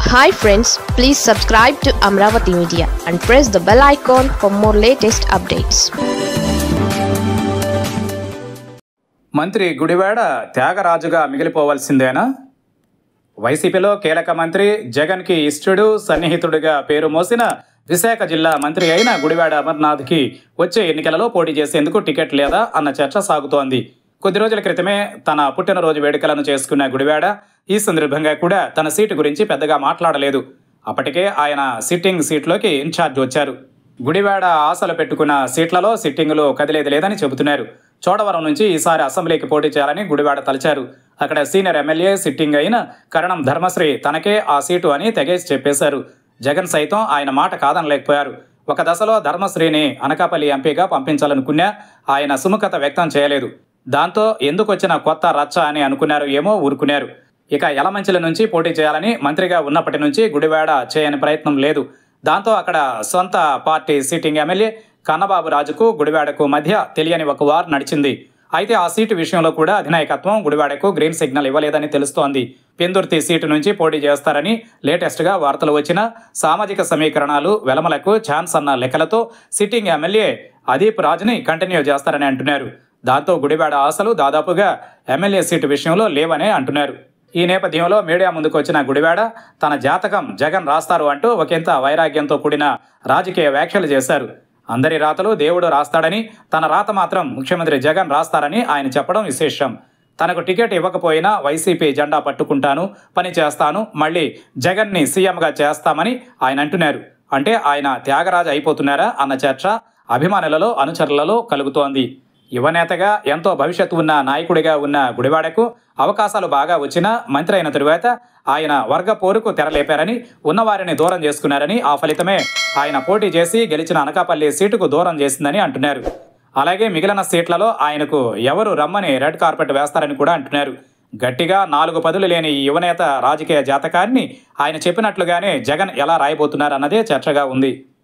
Hi friends, please subscribe to Amravati Media and press the bell icon for more latest updates. మంత్రి గుడివాడ త్యాగరాజుగా మిగిలిపోవాల్సిందేనా? వైసీపీలో కీలక మంత్రి, జగన్కి ఇష్టడు, సన్నిహితుడిగా పేరు మోసిన విశాఖ జిల్లా మంత్రి అయిన గుడివాడ అమర్నాథ్కి వచ్చే ఎన్నికలలో పోటీ చేసేందుకు టికెట్ లేదా అన్న చర్చ సాగుతోంది. కొద్ది రోజుల క్రితమే తన పుట్టినరోజు వేడుకలను చేసుకున్న గుడివాడ ఈ సందర్భంగా కూడా తన సీటు గురించి పెద్దగా మాట్లాడలేదు. అప్పటికే ఆయన సిట్టింగ్ సీట్లోకి ఇన్ఛార్జ్ వచ్చారు. గుడివాడ ఆశలు పెట్టుకున్న సీట్లలో సిట్టింగులు కదిలేది లేదని చెబుతున్నారు. చోడవరం నుంచి ఈసారి అసెంబ్లీకి పోటీ చేయాలని గుడివాడ తలచారు. అక్కడ సీనియర్ ఎమ్మెల్యే సిట్టింగ్ అయిన కరణం ధర్మశ్రీ తనకే ఆ సీటు అని తెగేసి చెప్పేశారు. జగన్ సైతం ఆయన మాట కాదనలేకపోయారు. ఒక దశలో ధర్మశ్రీని అనకాపల్లి ఎంపీగా పంపించాలనుకున్నా ఆయన సుముఖత వ్యక్తం చేయలేదు. దాంతో ఎందుకు వచ్చిన కొత్త రచ్చ అని అనుకున్నారు ఏమో ఊరుకున్నారు. ఇక యలమంచిల నుంచి పోటీ చేయాలని మంత్రిగా ఉన్నప్పటి నుంచి గుడివాడ చేయని ప్రయత్నం లేదు. దాంతో అక్కడ సొంత పార్టీ సిట్టింగ్ ఎమ్మెల్యే కన్నబాబు రాజుకు గుడివాడకు మధ్య తెలియని ఒక వార్ నడిచింది. అయితే ఆ సీటు విషయంలో కూడా అధినాయకత్వం గుడివాడకు గ్రీన్ సిగ్నల్ ఇవ్వలేదని తెలుస్తోంది. పెందుర్తి సీటు నుంచి పోటీ చేస్తారని లేటెస్ట్గా వార్తలు వచ్చినా సామాజిక సమీకరణాలు వెలమలకు ఛాన్స్ అన్న లెక్కలతో సిట్టింగ్ ఎమ్మెల్యే అదీప్ రాజుని కంటిన్యూ చేస్తారని అంటున్నారు. దాంతో గుడివాడ ఆశలు దాదాపుగా ఎమ్మెల్యే సీటు విషయంలో లేవనే అంటున్నారు. ఈ నేపథ్యంలో మీడియా ముందుకు వచ్చిన గుడివాడ తన జాతకం జగన్ రాస్తారు అంటూ ఒకంత వైరాగ్యంతో కూడిన రాజకీయ వ్యాఖ్యలు చేశారు. అందరి రాతలు దేవుడు రాస్తాడని, తన రాత మాత్రం ముఖ్యమంత్రి జగన్ రాస్తారని ఆయన చెప్పడం విశేషం. తనకు టికెట్ ఇవ్వకపోయినా వైసీపీ జెండా పట్టుకుంటాను, పని చేస్తాను, మళ్ళీ జగన్ని సీఎంగా చేస్తామని ఆయన అంటున్నారు. అంటే ఆయన త్యాగరాజు అయిపోతున్నారా అన్న చర్చ అభిమానులలో, అనుచరులలో కలుగుతోంది. యువనేతగా ఎంతో భవిష్యత్తు ఉన్న నాయకుడిగా ఉన్న గుడివాడకు అవకాశాలు బాగా వచ్చినా మంత్రి అయిన తరువాత ఆయన వర్గ పోరుకు తెరలేపారని, ఉన్నవారిని దూరం చేసుకున్నారని, ఆ ఫలితమే ఆయన పోటీ చేసి గెలిచిన అనకాపల్లి సీటుకు దూరం చేసిందని అంటున్నారు. అలాగే మిగిలిన సీట్లలో ఆయనకు ఎవరు రమ్మని రెడ్ కార్పెట్ వేస్తారని కూడా అంటున్నారు. గట్టిగా 4 పదులు లేని ఈ యువనేత రాజకీయ జాతకాన్ని ఆయన చెప్పినట్లుగానే జగన్ ఎలా రాయబోతున్నారన్నదే చర్చగా ఉంది.